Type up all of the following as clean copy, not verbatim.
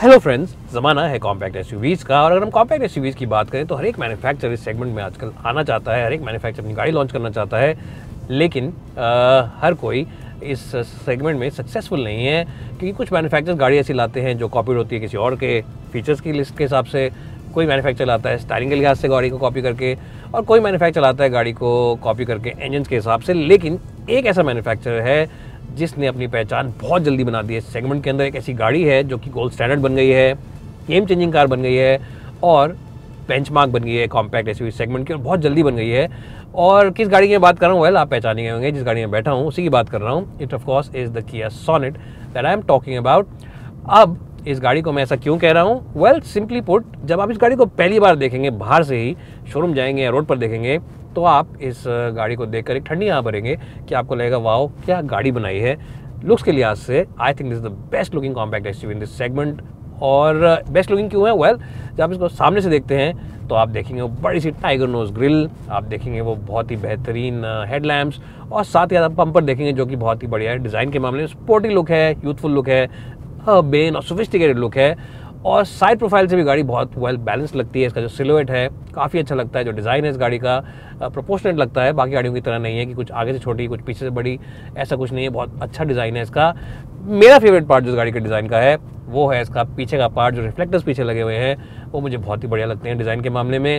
Hello friends, ज़माना है compact SUVs का। और अगर हम कॉम्पैक्ट एसयूवीज़ की बात करें तो हर एक मैन्युफैक्चरर इस सेगमेंट में आजकल आना चाहता है, हर एक मैन्युफैक्चरर अपनी गाड़ी लॉन्च करना चाहता है, लेकिन हर कोई इस सेगमेंट में सक्सेसफुल नहीं है, क्योंकि कुछ मैन्युफैक्चरर गाड़ी ऐसी लाते हैं जो कॉपीड होती है किसी और के फीचर्स की लिस्ट के हिसाब से, कोई मैन्युफैक्चर लाता है स्टाइलिंग के लिहाज से गाड़ी को कॉपी करके, और कोई मैन्युफैक्चर लाता है गाड़ी को कॉपी करके इंजन के हिसाब से। लेकिन एक ऐसा मैन्युफैक्चरर है जिसने अपनी पहचान बहुत जल्दी बना दी है इस सेगमेंट के अंदर। एक ऐसी गाड़ी है जो कि गोल्ड स्टैंडर्ड बन गई है, गेम चेंजिंग कार बन गई है और बेंचमार्क बन गई है कॉम्पैक्ट एसयूवी सेगमेंट की, और बहुत जल्दी बन गई है। और किस गाड़ी की मैं बात कर रहा हूँ, वेल आप पहचाने होंगे, जिस गाड़ी में बैठा हूँ उसी की बात कर रहा हूँ। It of course is the Kia Sonet that I am talking about. अब इस गाड़ी को मैं ऐसा क्यों कह रहा हूँ? वेल सिंपली पुट, जब आप इस गाड़ी को पहली बार देखेंगे, बाहर से ही शोरूम जाएंगे या रोड पर देखेंगे, तो आप इस गाड़ी को देखकर एक ठंडी यहाँ भरेंगे कि आपको लगेगा वाओ क्या गाड़ी बनाई है। लुक्स के लिहाज से I think this is the best looking compact SUV in this segment. और बेस्ट लुकिंग क्यों है? वेल जब आप इसको सामने से देखते हैं तो आप देखेंगे वो बड़ी सी टाइगर नोज ग्रिल, आप देखेंगे वो बहुत ही बेहतरीन हेडलैम्प्स, और साथ ही आप पंपर देखेंगे जो कि बहुत ही बढ़िया है। डिज़ाइन के मामले में स्पोर्टी लुक है, यूथफुल लुक है, बेन और सोफिस्टिकेटेड लुक है। और साइड प्रोफाइल से भी गाड़ी बहुत वेल बैलेंस लगती है। इसका जो सिलुएट है काफ़ी अच्छा लगता है, जो डिज़ाइन है इस गाड़ी का प्रोपोर्शनेट लगता है, बाकी गाड़ियों की तरह नहीं है कि कुछ आगे से छोटी कुछ पीछे से बड़ी, ऐसा कुछ नहीं है। बहुत अच्छा डिज़ाइन है इसका। मेरा फेवरेट पार्ट जो गाड़ी के डिज़ाइन का है वो है इसका पीछे का पार्ट, जो रिफ्लेक्टर्स पीछे लगे हुए हैं वो मुझे बहुत ही बढ़िया लगते हैं डिज़ाइन के मामले में।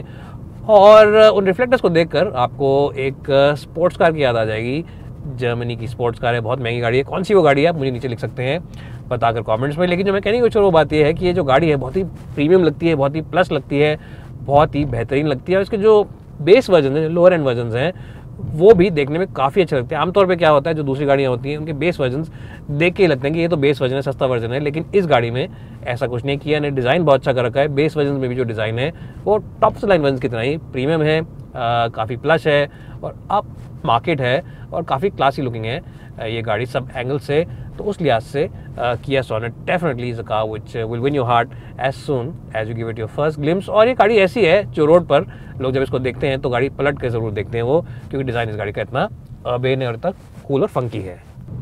और उन रिफ्लेक्टर्स को देखकर आपको एक स्पोर्ट्स कार की याद आ जाएगी। जर्मनी की स्पोर्ट्स कार है, बहुत महंगी गाड़ी है। कौन सी वो गाड़ी है आप मुझे नीचे लिख सकते हैं बताकर कमेंट्स में। लेकिन जो मैं कहने की कोशिश वो बात ये है कि ये जो गाड़ी है बहुत ही प्रीमियम लगती है, बहुत ही प्लस लगती है, बहुत ही बेहतरीन लगती है। और इसके जो बेस वर्जन है, लोअर एंड वर्जन हैं, वो भी देखने में काफ़ी अच्छे लगते हैं। आमतौर पे क्या होता है, जो दूसरी गाड़ियाँ होती हैं उनके बेस वर्जन देख के ही लगते हैं कि ये तो बेस वर्जन है, सस्ता वर्जन है। लेकिन इस गाड़ी में ऐसा कुछ नहीं किया, ने डिज़ाइन बहुत अच्छा कर रखा है। बेस वर्जन में भी जो डिज़ाइन है वो टॉप लाइन वर्जन की तरह ही प्रीमियम है, काफ़ी प्लस है और अप मार्केट है और काफ़ी क्लासी लुकिंग है ये गाड़ी सब एंगल से। तो उस लिहाज से Kia Sonet definitely is a car which will win your heart as soon as you give it your first glimpse. और ये गाड़ी ऐसी है जो रोड पर लोग जब इसको देखते हैं तो गाड़ी पलट के ज़रूर देखते हैं वो, क्योंकि डिज़ाइन इस गाड़ी का इतना अर्बन और तक कूल और फंकी है।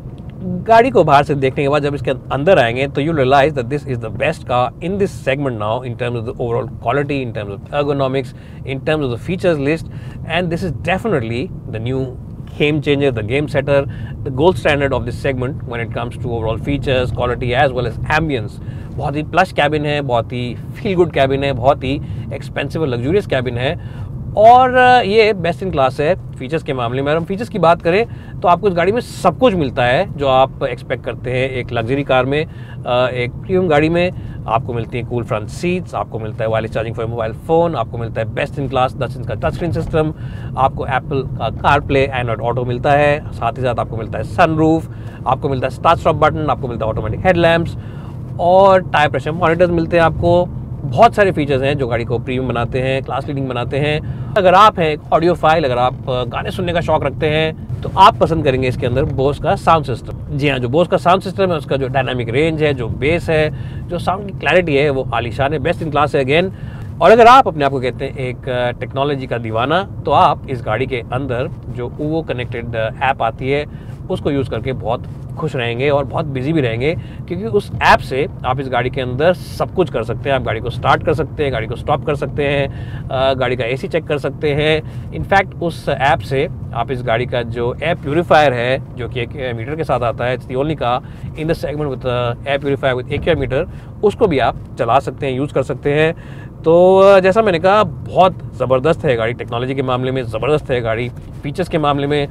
गाड़ी को बाहर से देखने के बाद जब इसके अंदर आएंगे तो you realise that this is the best car in this segment now, in terms of the overall quality, in terms of ergonomics, in terms of the features list, and this is definitely the new game changer, the game setter, the gold standard of this segment when it comes to overall features, quality as well as ambience. बहुत ही plus cabin है, बहुत ही feel good cabin है, बहुत ही expensive और luxurious cabin है, और ये बेस्ट इन क्लास है फीचर्स के मामले में। अगर हम फीचर्स की बात करें तो आपको इस गाड़ी में सब कुछ मिलता है जो आप एक्सपेक्ट करते हैं एक लग्जरी कार में। एक प्रीमियम गाड़ी में आपको मिलती है कूल फ्रंट सीट्स, आपको मिलता है wireless charging for mobile phone, आपको मिलता है बेस्ट इन क्लास 10 इंच का टच स्क्रीन सिस्टम, आपको एप्पल का कार प्ले एंड्रॉइड ऑटो मिलता है, साथ ही साथ आपको मिलता है सनरूफ, आपको मिलता है स्टार्ट स्टॉप बटन, आपको मिलता है ऑटोमेटिक हेडलैम्प्स और टायर प्रेशर मॉनिटर्स मिलते हैं आपको। बहुत सारे फीचर्स हैं जो गाड़ी को प्रीमियम बनाते हैं, क्लास लीडिंग बनाते हैं। अगर आप हैं एक ऑडियोफाइल, अगर आप गाने सुनने का शौक रखते हैं तो आप पसंद करेंगे इसके अंदर बोस का साउंड सिस्टम। जी हाँ, जो बोस का साउंड सिस्टम है उसका जो डायनामिक रेंज है, जो बेस है, जो साउंड की क्लैरिटी है वो आलीशान है, बेस्ट इन क्लास है अगेन। और अगर आप अपने आप को कहते हैं एक टेक्नोलॉजी का दीवाना, तो आप इस गाड़ी के अंदर जो ऊवो कनेक्टेड ऐप आती है उसको यूज़ करके बहुत खुश रहेंगे और बहुत बिजी भी रहेंगे, क्योंकि उस ऐप से आप इस गाड़ी के अंदर सब कुछ कर सकते हैं। आप गाड़ी को स्टार्ट कर सकते हैं, गाड़ी को स्टॉप कर सकते हैं, गाड़ी का एसी चेक कर सकते हैं। इनफैक्ट उस ऐप से आप इस गाड़ी का जो एयर प्यूरीफायर है, जो कि एक मीटर के साथ आता है, it's the only car in the segment with air purifier with AQI meter, उसको भी आप चला सकते हैं, यूज़ कर सकते हैं। तो जैसा मैंने कहा बहुत ज़बरदस्त है गाड़ी, टेक्नोलॉजी के मामले में ज़बरदस्त है गाड़ी, फीचर्स के मामले में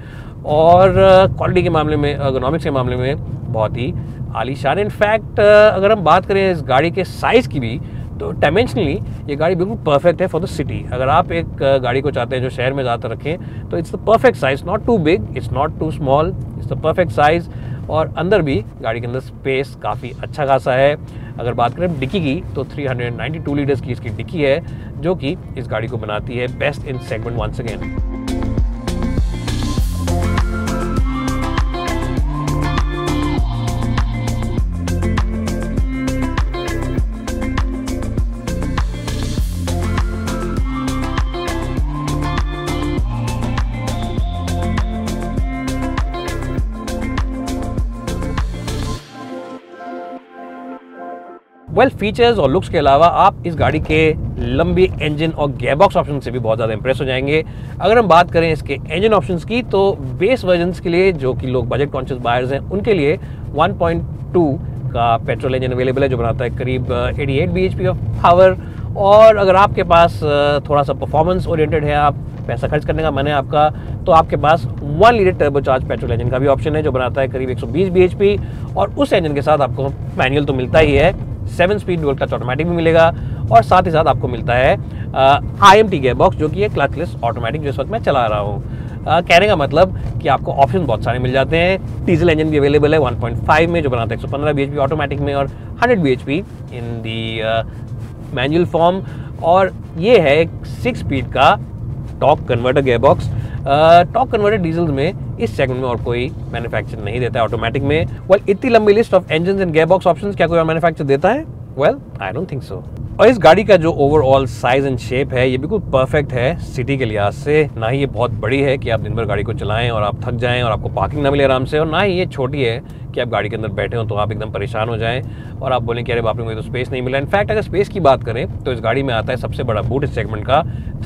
और क्वालिटी के मामले में, ergonomics के मामले में बहुत ही आलीशान। इनफैक्ट अगर हम बात करें इस गाड़ी के साइज़ की भी, तो डायमेंशनली ये गाड़ी बिल्कुल परफेक्ट है फॉर द सिटी। अगर आप एक गाड़ी को चाहते हैं जो शहर में ज़्यादातर रखें तो it's the perfect size, not too big, it's not too small, it's the perfect size. और अंदर भी गाड़ी के अंदर स्पेस काफ़ी अच्छा खासा है। अगर बात करें डिक्की की तो 392 लीटर्स की इसकी डिक्की है, जो कि इस गाड़ी को बनाती है best in segment once again. Well features और लुक्स के अलावा आप इस गाड़ी के लंबी इंजन और गियरबॉक्स ऑप्शन से भी बहुत ज़्यादा इंप्रेस हो जाएंगे। अगर हम बात करें इसके इंजन ऑप्शंस की तो बेस वर्जन्स के लिए जो कि लोग बजट कॉन्शियस बायर्स हैं उनके लिए 1.2 का पेट्रोल इंजन अवेलेबल है जो बनाता है करीब 88 bhp ऑफ पावर। और अगर आपके पास थोड़ा सा परफॉर्मेंस ओरिएंटेड है, आप पैसा खर्च करने का मन है आपका, तो आपके पास 1 लीटर टर्बोचार्ज पेट्रोल इंजन का भी ऑप्शन है जो बनाता है करीब 120 bhp। और उस इंजन के साथ आपको मैनुअल तो मिलता ही है, 7 स्पीड डुअल क्लच ऑटोमेटिक भी मिलेगा और साथ ही साथ आपको मिलता है IMT गियरबॉक्स जो कि है क्लचलेस ऑटोमेटिक जो इस वक्त मैं चला रहा हूँ। कहने का मतलब कि आपको ऑप्शन बहुत सारे मिल जाते हैं। डीजल इंजन भी अवेलेबल है 1.5 में जो बनाता है 115 bhp ऑटोमेटिक में और 100 bhp in the manual form. और ये है एक 6 स्पीड का torque converter gearbox. Torque converter diesel में इस सेगमेंट में और कोई मैन्युफैक्चर नहीं देता है ऑटोमेटिक में। वेल इतनी लंबी list of engine and gearbox options क्या कोई और मैन्युफैक्चर देता है? Well I don't think so. और इस गाड़ी का जो ओवरऑल साइज एंड शेप है ये बिल्कुल परफेक्ट है सिटी के लिहाज से। ना ही ये बहुत बड़ी है कि आप दिन भर गाड़ी को चलाएं और आप थक जाएं और आपको पार्किंग ना मिले आराम से, और ना ही ये छोटी है कि आप गाड़ी के अंदर बैठे हो तो आप एकदम परेशान हो जाएं और आप बोलें कि अरे बाप रे मुझे तो स्पेस नहीं मिला। इनफैक्ट अगर स्पेस की बात करें तो इस गाड़ी में आता है सबसे बड़ा बूट इस सेगमेंट का,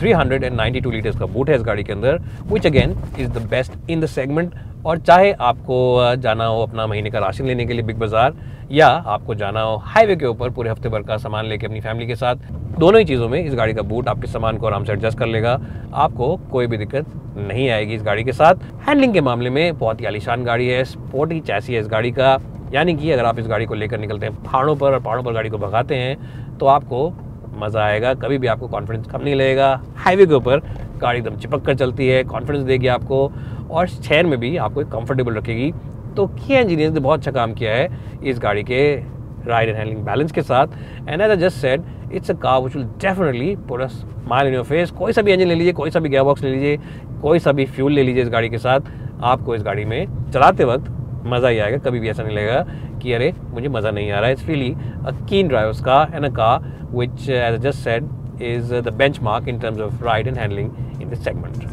392 लीटर्स का बूट है इस गाड़ी के अंदर, which again is the best in the segment. और चाहे आपको जाना हो अपना महीने का राशन लेने के लिए बिग बाजार, या आपको जाना हो हाईवे के ऊपर पूरे हफ्ते भर का सामान लेके अपनी फैमिली के साथ, दोनों ही चीज़ों में इस गाड़ी का बूट आपके सामान को आराम से एडजस्ट कर लेगा। आपको कोई भी दिक्कत नहीं आएगी इस गाड़ी के साथ। हैंडलिंग के मामले में बहुत ही आलीशान गाड़ी है, स्पोर्टी चैसी है इस गाड़ी का, यानी कि अगर आप इस गाड़ी को लेकर निकलते हैं पहाड़ों पर और पहाड़ों पर गाड़ी को भगाते हैं तो आपको मज़ा आएगा, कभी भी आपको कॉन्फिडेंस कम नहीं लगेगा। हाईवे के ऊपर गाड़ी एकदम चिपक कर चलती है, कॉन्फिडेंस देगी आपको और शहर में भी आपको कंफर्टेबल रखेगी। तो किया इंजीनियर्स ने बहुत अच्छा काम किया है इस गाड़ी के राइड एंड हैंडलिंग बैलेंस के साथ। And as I just said it's a car which will definitely put a smile in your face. कोई सा भी इंजन ले लीजिए, कोई सा भी गियरबॉक्स ले लीजिए, कोई सा भी फ्यूल ले लीजिए इस गाड़ी के साथ, आपको इस गाड़ी में चलाते वक्त मज़ा ही आएगा। कभी भी ऐसा नहीं लगेगा कि अरे मुझे मज़ा नहीं आ रहा है। It's really a keen driver's car and a car which as I just said is the benchmark in terms of ride and handling in this segment.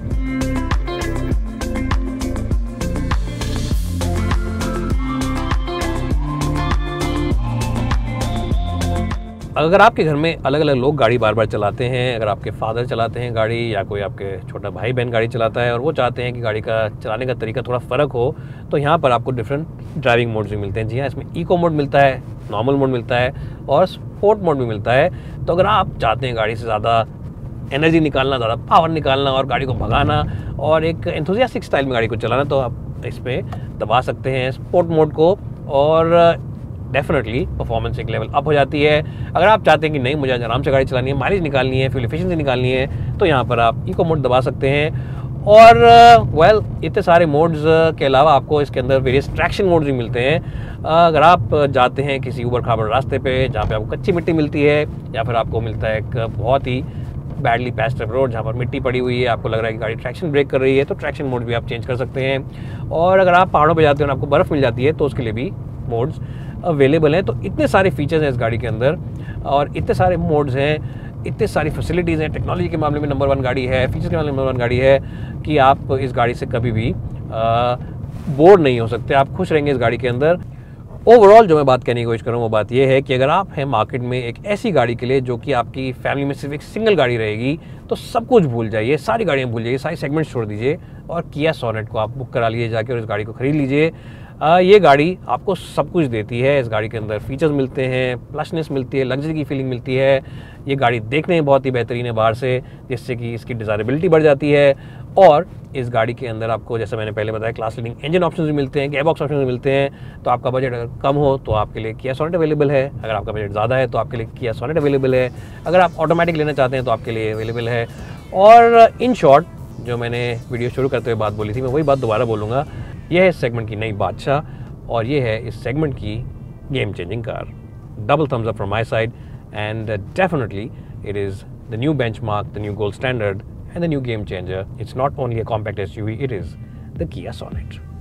अगर आपके घर में अलग अलग लोग गाड़ी बार बार चलाते हैं, अगर आपके फादर चलाते हैं गाड़ी या कोई आपके छोटा भाई बहन गाड़ी चलाता है और वो चाहते हैं कि गाड़ी का चलाने का तरीका थोड़ा फ़र्क हो, तो यहाँ पर आपको डिफरेंट ड्राइविंग मोड्स भी मिलते हैं। जी हाँ, इसमें इको मोड मिलता है, नॉर्मल मोड मिलता है और स्पोर्ट मोड भी मिलता है। तो अगर आप चाहते हैं गाड़ी से ज़्यादा एनर्जी निकालना, ज़्यादा पावर निकालना और गाड़ी को भगाना और एक एंथुसियास्टिक स्टाइल में गाड़ी को चलाना, तो आप इसमें दबा सकते हैं स्पोर्ट मोड को और डेफिनेटली परफॉर्मेंस एक लेवल अप हो जाती है। अगर आप चाहते हैं कि नहीं मुझे आराम से गाड़ी चलानी है, माइलेज निकालनी है, फ्यूल एफिशिएंसी निकालनी है, तो यहाँ पर आप इको मोड दबा सकते हैं। और वेल इतने सारे मोड्स के अलावा आपको इसके अंदर वेरियस ट्रैक्शन मोड्स भी मिलते हैं। अगर आप जाते हैं किसी ऊबड़ खाबड़ रास्ते पे जहाँ पे आपको कच्ची मिट्टी मिलती है, या फिर आपको मिलता है एक बहुत ही बैडली पैच्ड रोड जहाँ पर मिट्टी पड़ी हुई है, आपको लग रहा है कि गाड़ी ट्रैक्शन ब्रेक कर रही है, तो ट्रैक्शन मोड भी आप चेंज कर सकते हैं। और अगर आप पहाड़ों पे जाते हैं और आपको बर्फ़ मिल जाती है तो उसके लिए भी मोड्स अवेलेबल हैं। तो इतने सारे फीचर्स हैं इस गाड़ी के अंदर और इतने सारे मोड्स हैं, इतने सारी फैसिलिटीज़ हैं। टेक्नोलॉजी के मामले में नंबर 1 गाड़ी है, फीचर्स के मामले में नंबर 1 गाड़ी है कि आप इस गाड़ी से कभी भी बोर नहीं हो सकते, आप खुश रहेंगे इस गाड़ी के अंदर। ओवरऑल जो मैं बात करने की कोशिश कर रहा हूँ वो बात यह है कि अगर आप हैं मार्केट में एक ऐसी गाड़ी के लिए जो कि आपकी फैमिली में सिर्फ एक सिंगल गाड़ी रहेगी, तो सब कुछ भूल जाइए, सारी गाड़ियाँ भूल जाइए, सारी सेगमेंट छोड़ दीजिए और किया सोनेट को आप बुक करा लीजिए जाके और इस गाड़ी को खरीद लीजिए। ये गाड़ी आपको सब कुछ देती है। इस गाड़ी के अंदर फीचर्स मिलते हैं, प्लसनेस मिलती है, लग्जरी की फीलिंग मिलती है। ये गाड़ी देखने में बहुत ही बेहतरीन है बाहर से, जिससे कि इसकी डिज़ायरेबिलिटी बढ़ जाती है। और इस गाड़ी के अंदर आपको जैसे मैंने पहले बताया क्लास लीडिंग इंजन ऑप्शंस भी मिलते हैं, गियरबॉक्स ऑप्शंस भी मिलते हैं। तो आपका बजट अगर कम हो तो आपके लिए किया सोनेट अवेलेबल है, अगर आपका बजट ज़्यादा है तो आपके लिए किया सोनेट अवेलेबल है, अगर आप ऑटोमेटिक लेना चाहते हैं तो आपके लिए अवेलेबल है। और इन शॉर्ट जो मैंने वीडियो शुरू करते हुए बात बोली थी, मैं वही बात दोबारा बोलूँगा, यह है इस सेगमेंट की नई बादशाह और ये है इस सेगमेंट की game changing car. Double thumbs up from my side and definitely it is the new benchmark, the new gold standard and the new game changer. It's not only a compact SUV, it is the Kia Sonet.